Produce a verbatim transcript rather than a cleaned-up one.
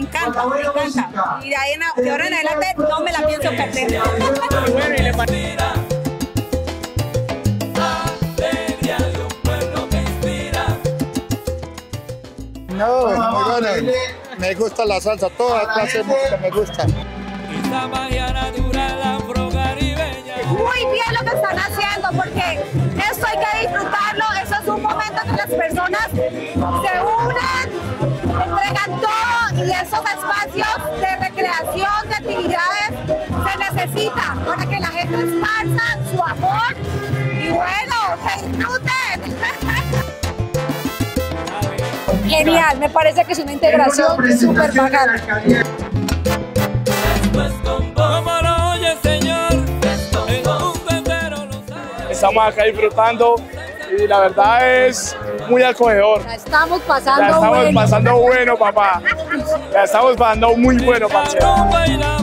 encanta, me encanta. Y de, ahí en, de ahora en adelante no me la pienso perder. Bueno, y le parece. No, muy bueno. Me gusta la salsa, toda clase de música me gusta. Muy bien lo que están haciendo, porque esto hay que disfrutarlo. Eso es un momento que las personas se unen, entregan todo, y esos espacios de recreación, de actividades, se necesitan para que la gente esparza su amor y bueno, que disfruten. Genial, me parece que es una integración súper bacana. Estamos acá disfrutando y la verdad es muy acogedor. La estamos pasando La estamos bueno. pasando bueno, papá. La estamos pasando muy bueno, parcero.